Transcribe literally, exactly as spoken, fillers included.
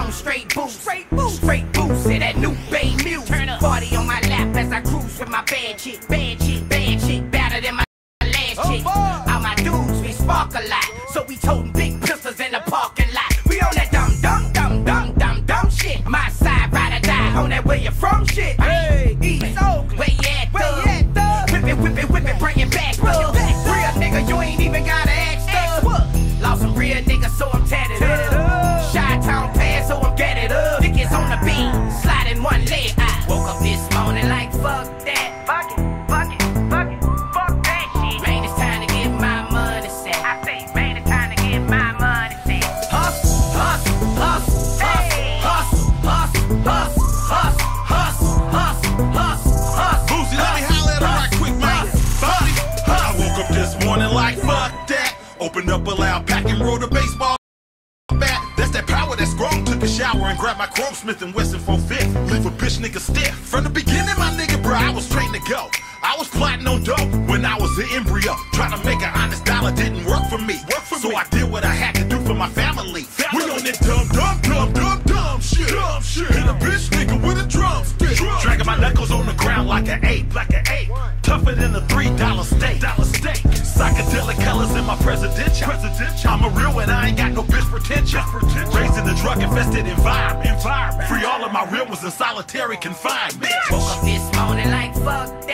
on straight boots, straight boots, straight boots. In that new Bay Mule. Turn up. Party on my lap as I cruise with my bad chick, bad chick, bad chick, better than my last chick. Oh, all my dudes, we spark a lot, so we toting big pistols in the parking lot. We on that dumb, dumb, dumb, dumb, dumb, dumb shit. My side, ride or die, on that where you from shit. Hey, East Oakland, where you at, where you at, thug? Whip it, whip it, whip it, bring it back, thug. Real nigga, you ain't even gotta ask, thug. Lost some real niggas, so I'm tatted up. Chi-town pass, so I'm getting up. Niggas on the beat, sliding one leg. I woke up this morning like fuck that. Fuck it, fuck it, fuck it, fuck that shit. Man, it's time to get my money set. I say, man, it's time to get my money set. Hustle, hustle, hustle, hustle, hustle, hustle, hustle, hustle, hustle, hustle, hustle. Boosie, let me holler at him right quick, man. Bobby, I woke up this morning like fuck that. Opened up a loud pack and rolled a baseball bat. That's that power that's grown. Took a shower and grabbed my Chrome Smith and Wesson four fifth. Leave a bitch nigga stiff. From the beginning, my nigga, bro, I was trained to go. I was plotting on dope when I was an embryo. Trying to make an honest dollar didn't work for me. Work for so me. I did what I had to do for my family. family. We on that dumb, dumb, dumb, dumb, dumb shit. Dumb shit. And a bitch nigga with a drumstick. Drum Dragging my knuckles on the ground like an ape, like an ape. Tougher than a three dollar steak. Dollar steak. Psychedelic colors in my presidential. presidential. I'm a real one, I ain't got no bitch potential. Raised in a drug infested environment. environment. Free all of my real ones in solitary confinement. Woke up this morning like fuck